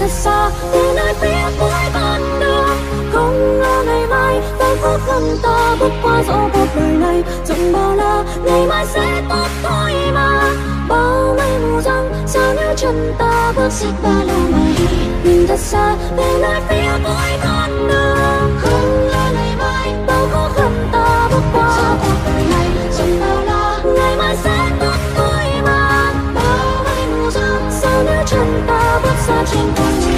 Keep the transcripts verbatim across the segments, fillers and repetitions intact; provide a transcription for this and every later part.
thật xa đến nơi phía cuối con đường. Không ngờ ngày mai bao khó khăn ta bước qua dẫu cuộc đời này rộng bao la, ngày mai sẽ tốt thôi mà. Bao mây mù giăng sao nếu chân ta bước xích ba lô mà đi. Nhìn thật xa đến nơi phía cuối con đường. Không ngờ ngày mai bao khó khăn ta bước qua dẫu cuộc đời này rộng bao la, ngày mai sẽ tốt thôi mà. Bao mây mù giăng sao nếu chân ta bước xa trên con đường.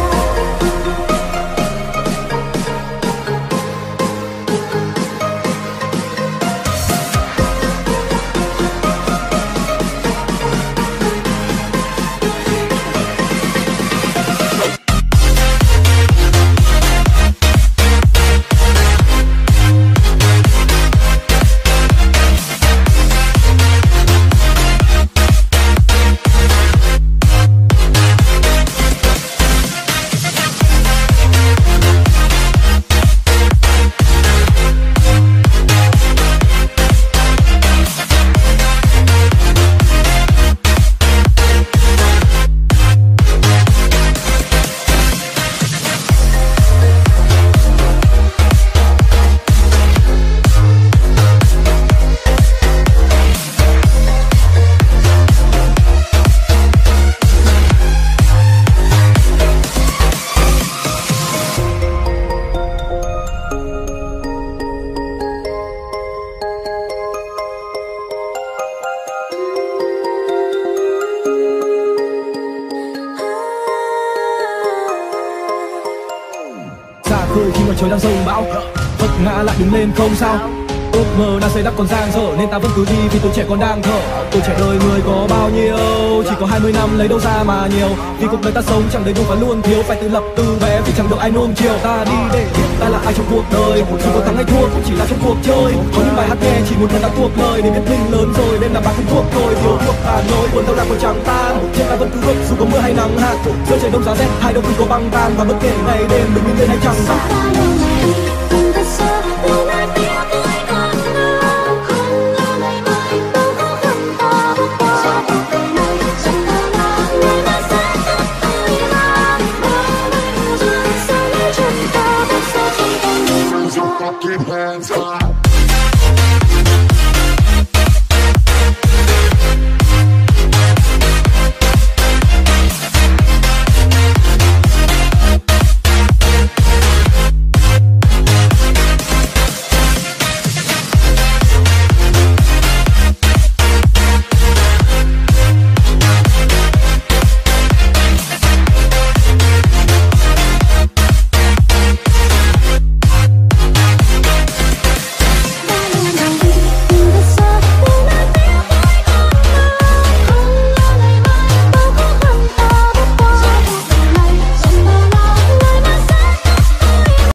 Khơi khi mà trời đang rông bão, vấp ngã lại đứng lên không sao. Ước mơ đang xây đắp còn dang dở nên ta vẫn cứ đi vì tuổi trẻ còn đang thở. Tuổi trẻ đời người có bao nhiêu, chỉ có hai mươi năm lấy đâu ra mà nhiều. Vì cuộc đời ta sống chẳng đầy đủ và luôn thiếu, phải tự lập từ bé vì chẳng được ai nuông chiều. Ta đi để biết ta là ai trong cuộc đời, dù có thắng hay thua cũng chỉ là trong cuộc chơi. Có những bài hát nghe chỉ một lần đã thuộc lời, để biết mình lớn rồi nên là bạn không thuộc tôi. Thiếu thuộc Hà Nội buồn đau lạc còn chẳng tan, trên ta vẫn cứ bước dù có mưa hay nắng hạn. Giữa trời đông giá rét hai đâu cũng có băng tan, và bất kể ngày đêm mình lên hay chẳng.